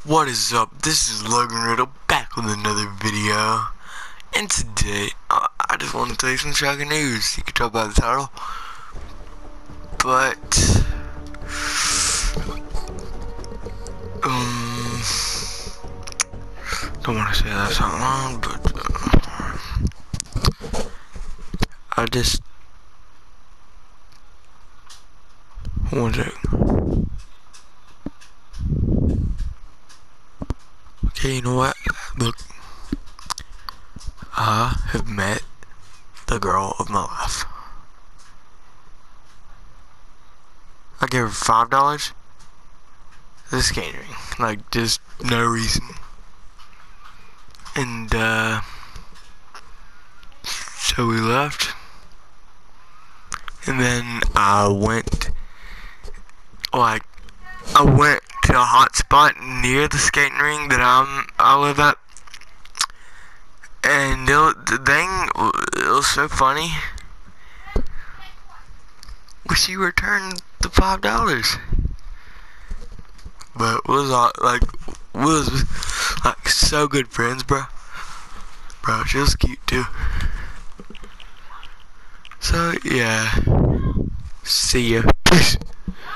What is up? This is Logan Riddle back with another video. And today, I just want to tell you some shocking news. You can tell by the title. But, don't want to say that out loud, but, I just, one sec. Okay, you know what? Look, I have met the girl of my life. I gave her $5 for the skating ring, like just no reason. And so we left, and then I went to a hot spot near the skating ring that I live at, and it was so funny. She returned the $5, but we was like so good friends, bro. Bro, she was cute too. So yeah, see ya. Peace.